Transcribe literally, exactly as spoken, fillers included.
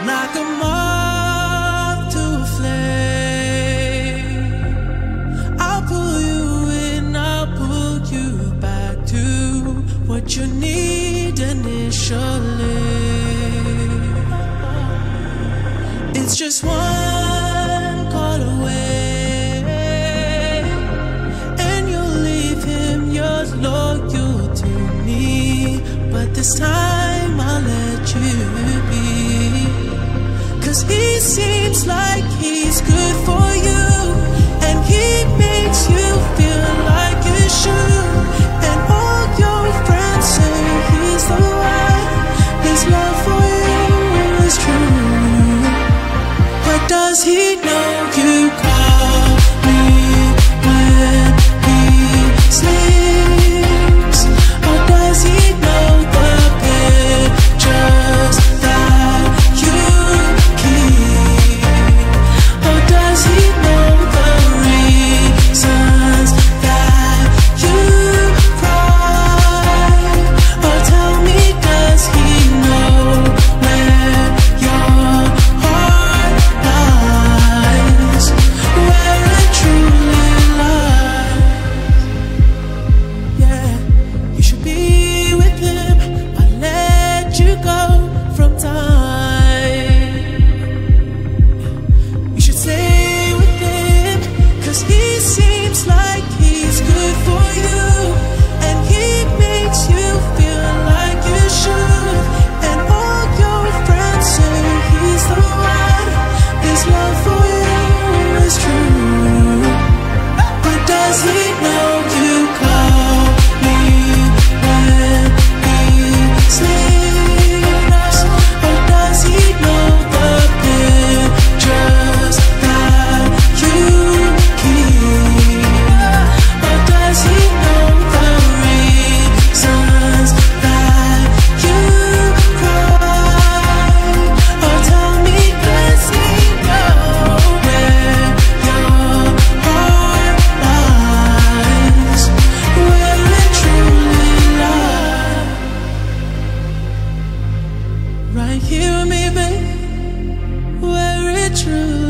Like a moth to a flame, I'll pull you in, I'll pull you back to what you need initially. It's just one call away, and you'll leave him, you're loyal to me. But this time I'll let you be, 'cause he seems like he's good for you, and he makes you feel like you should. And all your friends say he's the one, his love for you is true. But does he know you call me when he sleeps? Or does he know the pictures that you keep? Or does he know the reasons that you cry? Or tell me, does he know where your heart lies, where it truly lies? Yeah, you should be with him. I let you go from time. You should stay with him, 'cause he seems like he's good for you, and he makes you feel like you should. And all your friends say he's the one, his love for you is true. But does he know you call me when he sleeps? Or does he know the pictures that you keep? Or does he know the reasons that you cry? Or tell me, does he know where your heart lies, where it truly lies? Right here with me, babe, where it truly